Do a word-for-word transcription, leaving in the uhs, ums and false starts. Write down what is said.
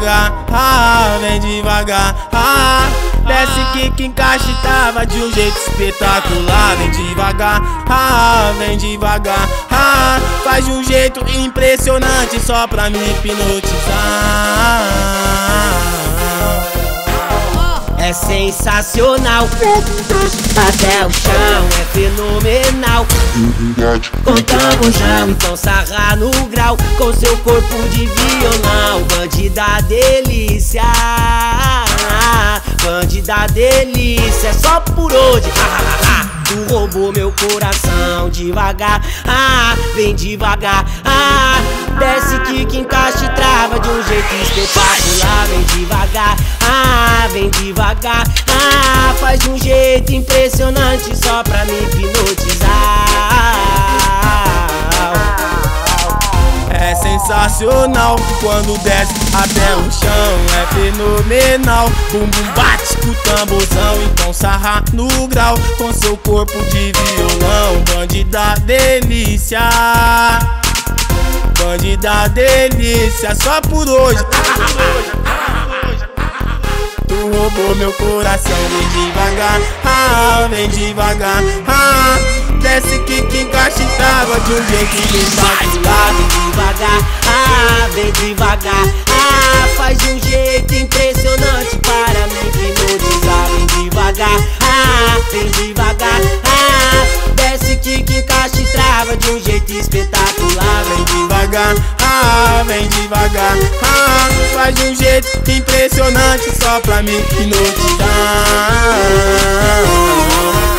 devagar, ah, vem devagar, ah. Desce kick, encaixa e trava de um jeito espetacular. Vem devagar, ah, vem devagar, ah. Faz de um jeito impressionante só pra me hipnotizar. É sensacional, até o chão é fenomenal. Contamos já, então sarra no grau com seu corpo de violão. Bandida delícia, bandida delícia, é só por hoje. Tu roubou meu coração devagar, ah, vem devagar, ah. Desce, kick, encaixa e trava de um jeito espetacular. Vem devagar, ah, vem devagar, ah. Faz de um jeito impressionante só pra me hipnotizar. É sensacional, quando desce até o chão é fenomenal. Bumbum bate com o tamborzão, então sarra no grau com seu corpo de violão. Bandida delícia, bandida delícia, só por hoje. Tu roubou meu coração, vem devagar, ah, vem devagar, ah. Desce, kick, encaixa e trava de um jeito espetacular. Vem devagar, ah, vem devagar, ah. Faz de um jeito impressionante para me hipnotizar. Vem devagar, ah, vem devagar, ah. Desce, kick, encaixa e trava de um jeito espetacular. Vem devagar, ah, vem devagar, ah. Faz de um jeito impressionante só pra me hipnotizar.